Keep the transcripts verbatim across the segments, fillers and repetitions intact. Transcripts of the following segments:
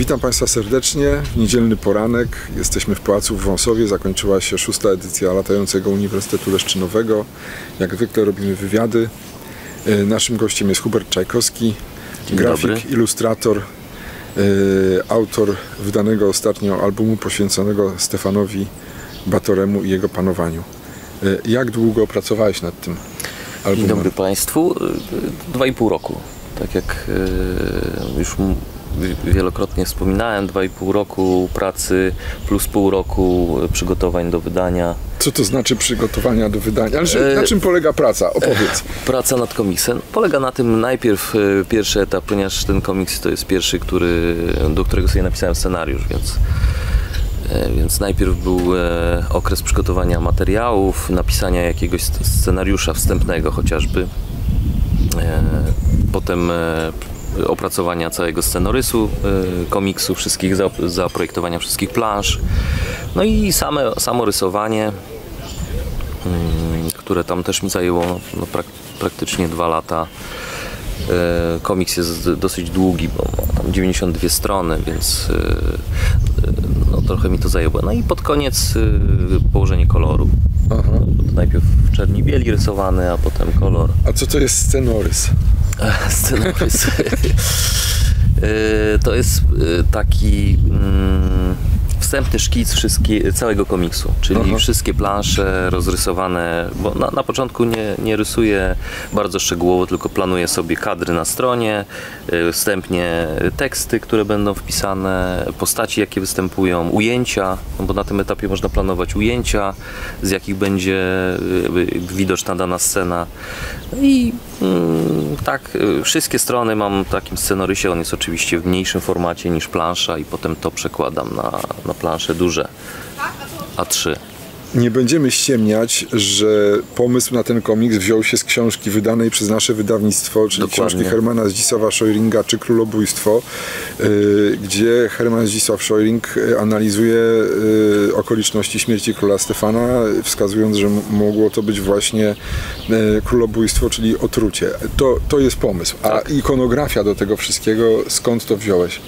Witam Państwa serdecznie. W niedzielny poranek. Jesteśmy w Pałacu w Wąsowie. Zakończyła się szósta edycja latającego Uniwersytetu Leszczynowego. Jak zwykle robimy wywiady. Naszym gościem jest Hubert Czajkowski, Dzień grafik, dobry. ilustrator, autor wydanego ostatnio albumu poświęconego Stefanowi Batoremu i jego panowaniu. Jak długo pracowałeś nad tym albumem? Dzień dobry Państwu. Dwa i pół roku. Tak jak już wielokrotnie wspominałem, dwa i pół roku pracy plus pół roku przygotowań do wydania. Co to znaczy przygotowania do wydania? Ale na czym polega praca? Opowiedz. Praca nad komiksem polega na tym, najpierw pierwszy etap, ponieważ ten komiks to jest pierwszy, który, do którego sobie napisałem scenariusz, więc Więc najpierw był okres przygotowania materiałów, napisania jakiegoś scenariusza wstępnego chociażby. Potem opracowania całego scenorysu komiksu, wszystkich, zaprojektowania wszystkich plansz. No i same, samo rysowanie, które tam też mi zajęło no, prak praktycznie dwa lata. Komiks jest dosyć długi, bo ma tam dziewięćdziesiąt dwie strony, więc no, trochę mi to zajęło. No i pod koniec położenie koloru. Aha. Najpierw w czerni bieli rysowany, a potem kolor. A co to jest scenorys? Scenorys. To jest taki wstępny szkic wszystkie, całego komiksu, czyli Aha. wszystkie plansze rozrysowane, bo na, na początku nie, nie rysuję bardzo szczegółowo, tylko planuję sobie kadry na stronie, wstępnie teksty, które będą wpisane, postaci jakie występują, ujęcia, no bo na tym etapie można planować ujęcia, z jakich będzie widoczna dana scena. I mm, tak, wszystkie strony mam w takim scenarysie, on jest oczywiście w mniejszym formacie niż plansza i potem to przekładam na, na plansze duże A trzy. Nie będziemy ściemniać, że pomysł na ten komiks wziął się z książki wydanej przez nasze wydawnictwo, czyli Dokładnie. książki Hermana Zdzisława-Szojringa czy Królobójstwo, yy, gdzie Herman Zdzisław-Szojring analizuje yy, okoliczności śmierci króla Stefana, wskazując, że mogło to być właśnie yy, królobójstwo, czyli otrucie. To, to jest pomysł. A tak. ikonografia do tego wszystkiego, skąd to wziąłeś?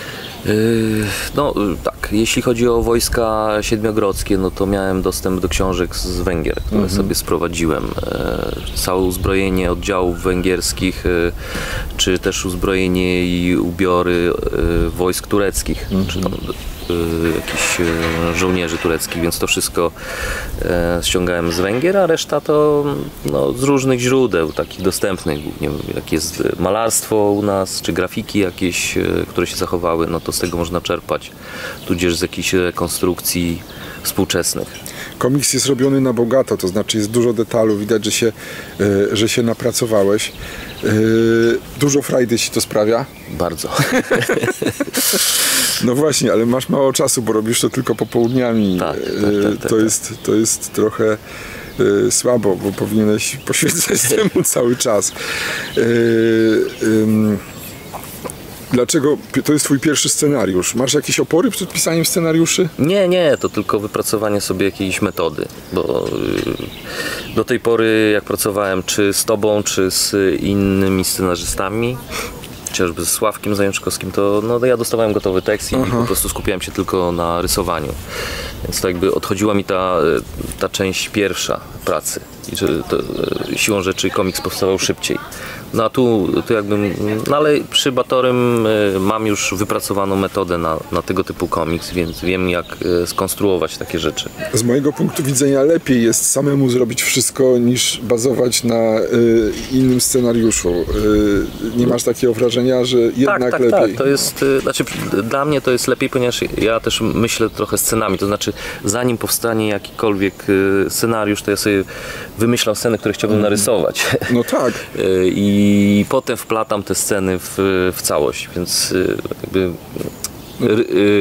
No tak, jeśli chodzi o wojska siedmiogrodzkie, no to miałem dostęp do książek z Węgier, które mhm. sobie sprowadziłem. Całe uzbrojenie oddziałów węgierskich, czy też uzbrojenie i ubiory wojsk tureckich, mhm. czy tam jakichś żołnierzy tureckich, więc to wszystko ściągałem z Węgier, a reszta to no, z różnych źródeł, takich dostępnych, głównie jak jest malarstwo u nas, czy grafiki jakieś, które się zachowały, no to z tego można czerpać, tudzież z jakichś rekonstrukcji współczesnych. Komiks jest robiony na bogato, to znaczy jest dużo detalu, widać, że się, że się napracowałeś. Dużo frajdy ci to sprawia? Bardzo. No właśnie, ale masz mało czasu, bo robisz to tylko popołudniami. Tak, tak, tak, tak, to, jest, to jest trochę y, słabo, bo powinieneś poświęcać temu cały czas. Y, y, Dlaczego? To jest twój pierwszy scenariusz. Masz jakieś opory przed pisaniem scenariuszy? Nie, nie, to tylko wypracowanie sobie jakiejś metody, bo do tej pory jak pracowałem czy z tobą, czy z innymi scenarzystami, chociażby z Sławkiem Zajączkowskim, to no, ja dostawałem gotowy tekst i Aha. po prostu skupiałem się tylko na rysowaniu. Więc to jakby odchodziła mi ta, ta część pierwsza pracy. I że to, siłą rzeczy komiks powstawał szybciej. No a tu, tu jakby, no ale przy Batorym mam już wypracowaną metodę na, na tego typu komiks, więc wiem jak skonstruować takie rzeczy. Z mojego punktu widzenia lepiej jest samemu zrobić wszystko niż bazować na y, innym scenariuszu. Y, nie masz takiego wrażenia, że jednak tak, tak, lepiej? Tak, to jest, znaczy dla mnie to jest lepiej, ponieważ ja też myślę trochę scenami, to znaczy zanim powstanie jakikolwiek scenariusz, to ja sobie wymyślam sceny, które chciałbym narysować. No tak. I potem wplatam te sceny w, w całość, więc jakby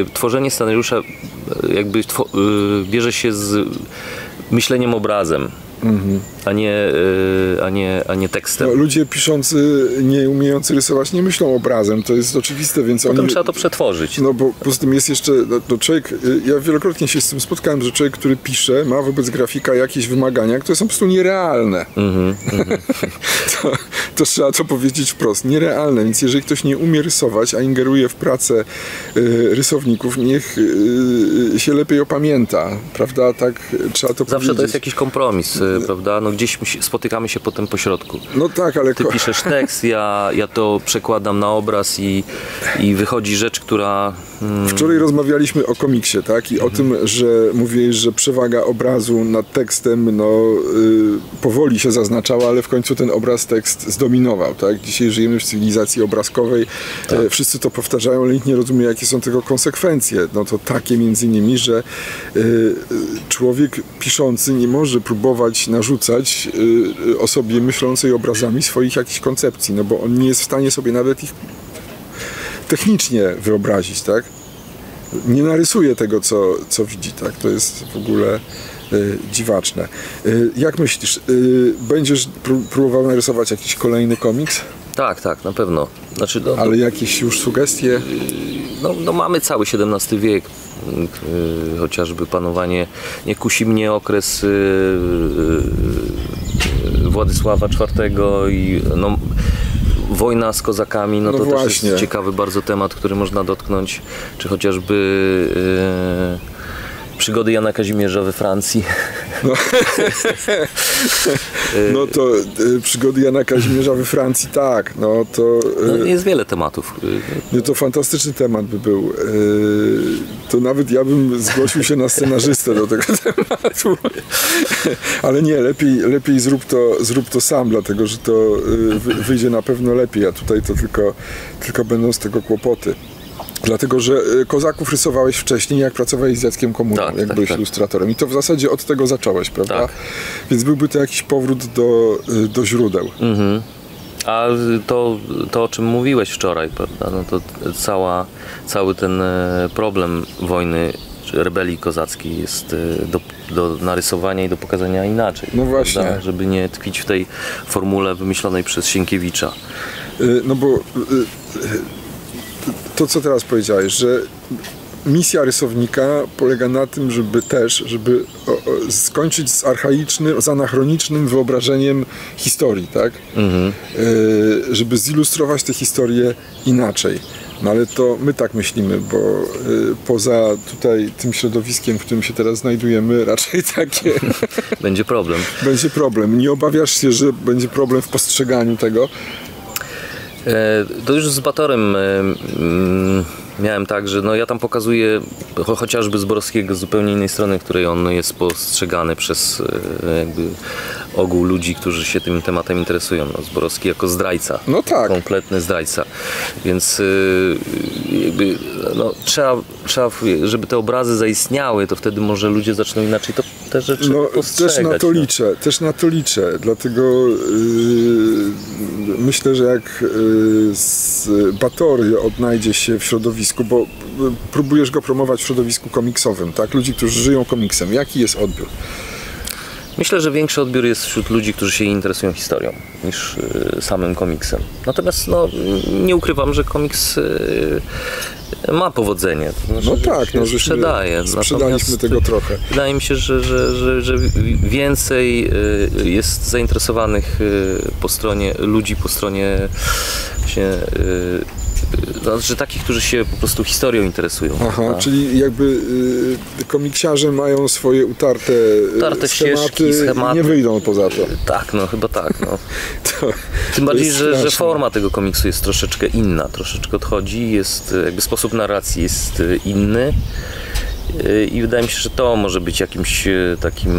tworzenie scenariusza jakby bierze się z myśleniem obrazem. mhm. a, nie, a, nie, a nie tekstem. No, ludzie piszący, nie umiejący rysować, nie myślą obrazem, to jest oczywiste, więc Potem oni... trzeba to przetworzyć. No bo poza tym jest jeszcze, no, no człowiek, ja wielokrotnie się z tym spotkałem, że człowiek, który pisze, ma wobec grafika jakieś wymagania, które są po prostu nierealne. Mm-hmm, mm-hmm. to, to trzeba to powiedzieć wprost, nierealne, więc jeżeli ktoś nie umie rysować, a ingeruje w pracę y, rysowników, niech y, się lepiej opamięta, prawda, tak trzeba to Zawsze powiedzieć. to jest jakiś kompromis, y, prawda, no gdzieś spotykamy się potem po środku. No tak, ale... Ty piszesz tekst, ja, ja to przekładam na obraz i, i wychodzi rzecz, która... Hmm. Wczoraj rozmawialiśmy o komiksie, tak? I mhm. o tym, że mówiłeś, że przewaga obrazu nad tekstem, no y, powoli się zaznaczała, ale w końcu ten obraz, tekst zdominował, tak? Dzisiaj żyjemy w cywilizacji obrazkowej, tak. e, wszyscy to powtarzają, ale nikt nie rozumie, jakie są tego konsekwencje. No to takie między innymi, że y, człowiek piszący nie może próbować narzucać y, osobie myślącej obrazami swoich jakichś koncepcji, no bo on nie jest w stanie sobie nawet ich technicznie wyobrazić, tak? Nie narysuje tego, co, co widzi, tak? To jest w ogóle y, dziwaczne. Y, jak myślisz, y, będziesz pró- próbował narysować jakiś kolejny komiks? Tak, tak, na pewno. Znaczy, no, Ale jakieś już sugestie? No, no mamy cały siedemnasty wiek, y, chociażby panowanie, nie kusi mnie okres y, y, Władysława czwartego i no, wojna z kozakami, no, no to właśnie. Też jest ciekawy bardzo temat, który można dotknąć, czy chociażby yy, przygody Jana Kazimierza we Francji. No, no to y, przygody Jana Kazimierza we Francji, tak, no to... Y, no, jest wiele tematów. No to fantastyczny temat by był. Y, to nawet ja bym zgłosił się na scenarzystę do tego tematu. Ale nie, lepiej, lepiej zrób, to, zrób to sam, dlatego że to y, wyjdzie na pewno lepiej, a tutaj to tylko, tylko będą z tego kłopoty. Dlatego, że Kozaków rysowałeś wcześniej, jak pracowałeś z Jackiem Komórą, tak, jak tak, byłeś tak. ilustratorem. I to w zasadzie od tego zacząłeś, prawda? Tak. Więc byłby to jakiś powrót do, do źródeł. Mhm. A to, to, o czym mówiłeś wczoraj, prawda? No to cała, cały ten problem wojny, czy rebelii kozackiej jest do, do narysowania i do pokazania inaczej. No właśnie. Prawda? Żeby nie tkwić w tej formule wymyślonej przez Sienkiewicza. No bo... To, co teraz powiedziałeś, że misja rysownika polega na tym, żeby też, żeby o, o, skończyć z archaicznym, z anachronicznym wyobrażeniem historii, tak? Mhm. E, żeby zilustrować tę historię inaczej. No ale to my tak myślimy, bo e, poza tutaj tym środowiskiem, w którym się teraz znajdujemy, raczej takie... Będzie problem. Będzie problem. Nie obawiasz się, że będzie problem w postrzeganiu tego? To już z Batorem miałem tak, że no ja tam pokazuję cho- chociażby Zborowskiego z zupełnie innej strony, której on jest postrzegany przez jakby ogół ludzi, którzy się tym tematem interesują. No, Zborowski jako zdrajca, no tak. kompletny zdrajca, więc jakby no, trzeba, trzeba, żeby te obrazy zaistniały, to wtedy może ludzie zaczną inaczej to, te rzeczy no, postrzegać. Też na to no. liczę, też na to liczę, dlatego yy, myślę, że jak yy, Batory odnajdzie się w środowisku, bo yy, próbujesz go promować w środowisku komiksowym, tak? Ludzi, którzy żyją komiksem. Jaki jest odbiór? Myślę, że większy odbiór jest wśród ludzi, którzy się interesują historią, niż y, samym komiksem. Natomiast no, nie ukrywam, że komiks y, ma powodzenie. To znaczy, no tak, no, żeśmy sprzedaje. sprzedaliśmy tego trochę. Wydaje mi się, że, że, że, że więcej y, jest zainteresowanych y, po stronie ludzi, po stronie się... Y, Znaczy takich, którzy się po prostu historią interesują. Aha, prawda? czyli jakby y, komiksiarze mają swoje utarte, utarte schematy, ścieżki, schematy. Nie wyjdą poza to. Tak, no chyba tak. No. to, Tym bardziej, że, że forma tego komiksu jest troszeczkę inna, troszeczkę odchodzi, jest jakby sposób narracji jest inny i wydaje mi się, że to może być jakimś takim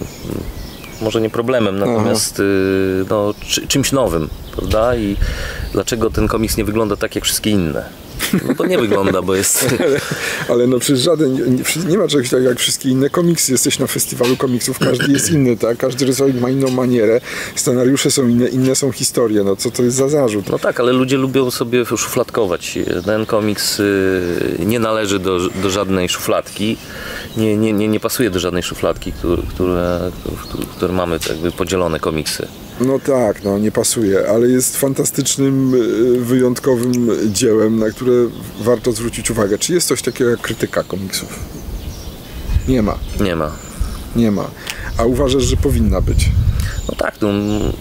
może nie problemem, natomiast no, czy, czymś nowym, prawda? I dlaczego ten komiks nie wygląda tak jak wszystkie inne. No to nie wygląda, bo jest... Ale, ale no przecież żaden, nie, nie ma czegoś takiego jak wszystkie inne komiksy. Jesteś na festiwalu komiksów, każdy jest inny, tak? Każdy rysownik ma inną manierę, scenariusze są inne, inne są historie. No co to jest za zarzut? No tak, ale ludzie lubią sobie szufladkować. Ten komiks nie należy do, do żadnej szufladki. Nie, nie, nie, nie pasuje do żadnej szufladki, które, które, które mamy jakby podzielone komiksy. No tak, no nie pasuje, ale jest fantastycznym, wyjątkowym dziełem, na które warto zwrócić uwagę. Czy jest coś takiego jak krytyka komiksów? Nie ma. Nie ma. Nie ma. A uważasz, że powinna być? No tak, no,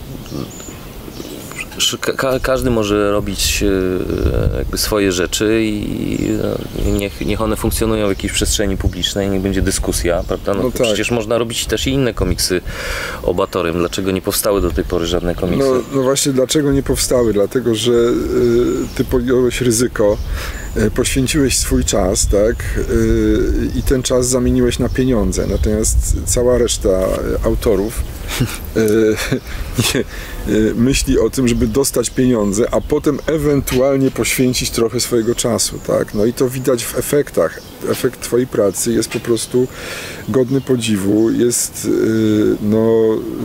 ka każdy może robić jakby swoje rzeczy i niech, niech one funkcjonują w jakiejś przestrzeni publicznej, niech będzie dyskusja, prawda? No, no tak. Przecież można robić też i inne komiksy o Batorym. Dlaczego nie powstały do tej pory żadne komiksy? No, no właśnie, dlaczego nie powstały? Dlatego, że y, ty podjąłeś ryzyko, y, poświęciłeś swój czas, tak? Y, i ten czas zamieniłeś na pieniądze. Natomiast cała reszta autorów y, nie, y, myśli o tym, żeby dostać pieniądze, a potem ewentualnie poświęcić trochę swojego czasu, tak? No i to widać w efektach. Efekt twojej pracy jest po prostu godny podziwu, jest yy, no,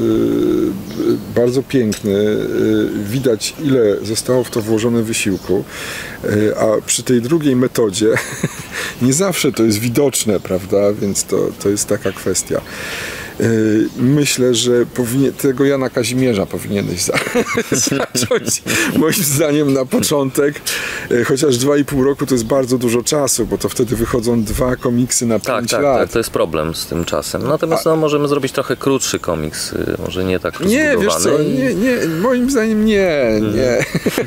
yy, bardzo piękny, yy, widać ile zostało w to włożone wysiłku, yy, a przy tej drugiej metodzie nie zawsze to jest widoczne, prawda, więc to, to jest taka kwestia. Myślę, że powinien, tego Jana Kazimierza powinieneś za, zacząć moim zdaniem na początek, chociaż dwa i pół roku to jest bardzo dużo czasu, bo to wtedy wychodzą dwa komiksy na tak, pięć tak, lat. Tak, to jest problem z tym czasem. Natomiast A... no, możemy zrobić trochę krótszy komiks, może nie tak Nie, wiesz co, i... nie, nie, moim zdaniem nie, nie.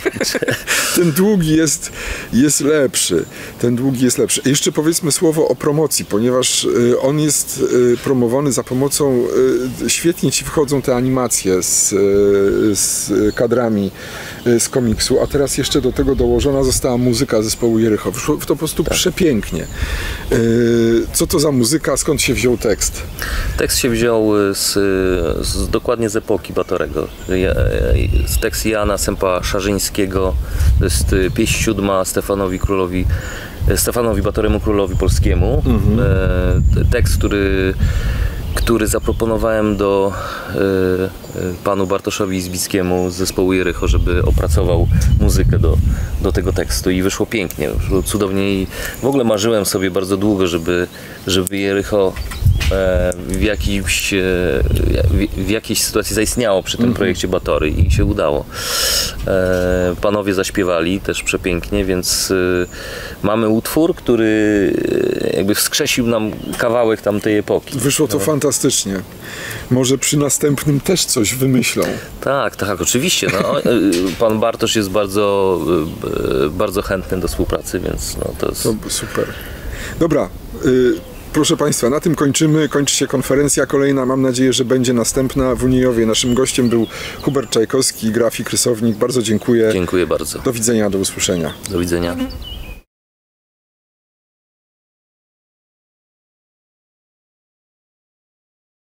Ten długi jest, jest lepszy. Ten długi jest lepszy. Jeszcze powiedzmy słowo o promocji, ponieważ on jest promowany za pomocą świetnie ci wchodzą te animacje z, z kadrami z komiksu, a teraz jeszcze do tego dołożona została muzyka zespołu Jericho. Wyszło to po prostu tak. przepięknie. Co to za muzyka, skąd się wziął tekst? Tekst się wziął z, z dokładnie z epoki Batorego. Z tekst Jana Sępa-Szarzyńskiego, to jest pieśń siódma Stefanowi Królowi Stefanowi Batoremu, Królowi Polskiemu. Mhm. Tekst, który który zaproponowałem do y, y, panu Bartoszowi Izbickiemu z zespołu Jericho, żeby opracował muzykę do, do tego tekstu i wyszło pięknie, wyszło cudownie i w ogóle marzyłem sobie bardzo długo, żeby, żeby Jericho e, w, jakimś, e, w, w jakiejś sytuacji zaistniało przy tym mm-hmm. projekcie Batory i się udało. E, panowie zaśpiewali też przepięknie, więc y, mamy utwór, który jakby wskrzesił nam kawałek tamtej epoki. Wyszło to no. fantastycznie. Może przy następnym też coś wymyślą. Tak, tak, oczywiście. No, pan Bartosz jest bardzo, bardzo chętny do współpracy, więc no, to jest... To super. Dobra, y, proszę Państwa, na tym kończymy. Kończy się konferencja kolejna. Mam nadzieję, że będzie następna w Uniejowie. Naszym gościem był Hubert Czajkowski, grafik, rysownik. Bardzo dziękuję. Dziękuję bardzo. Do widzenia, do usłyszenia. Do widzenia.